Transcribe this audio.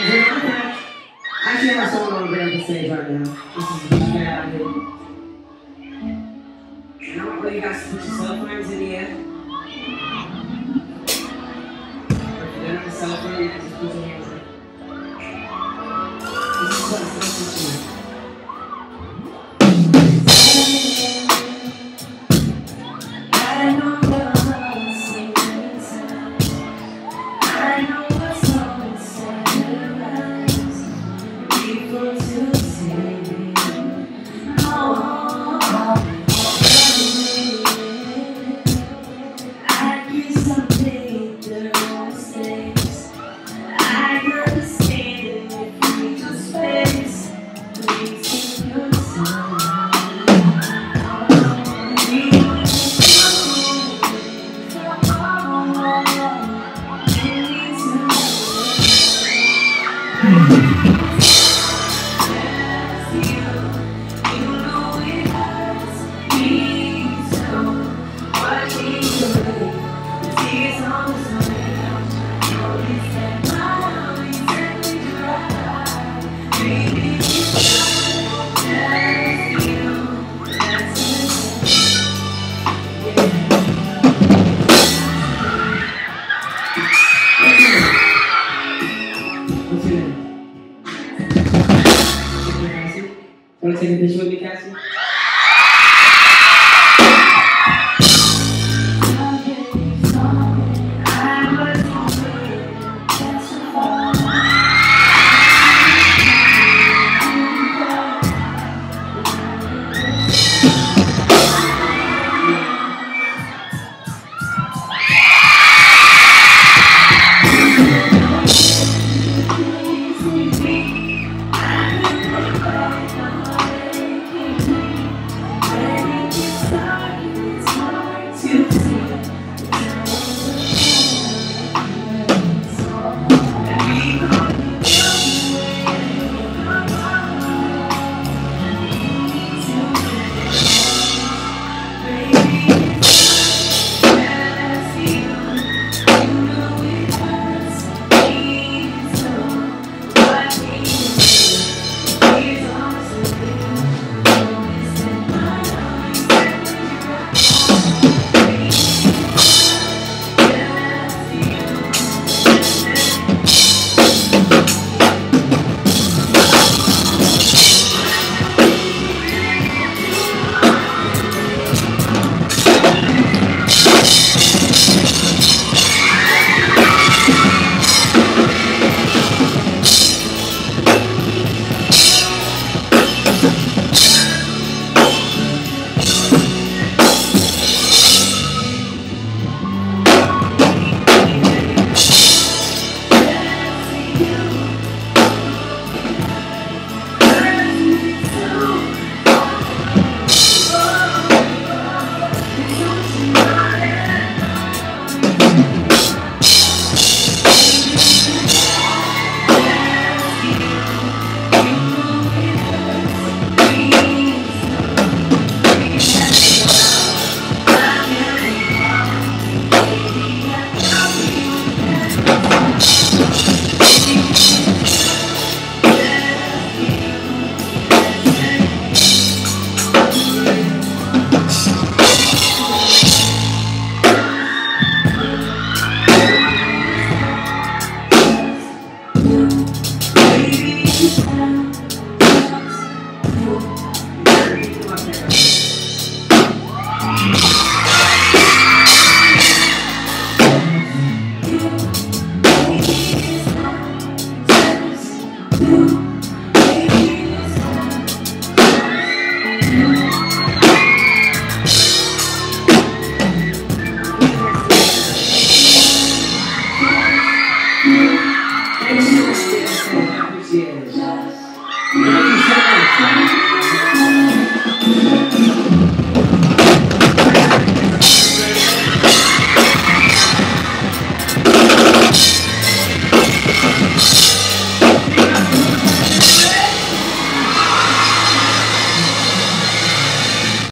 Actually, I have someone on the stage right now. This is the guy out here. And I want you guys to put your cell phones in the air. If you don't have a cell phone, you can just put your hands up. This is what it's supposed to do. What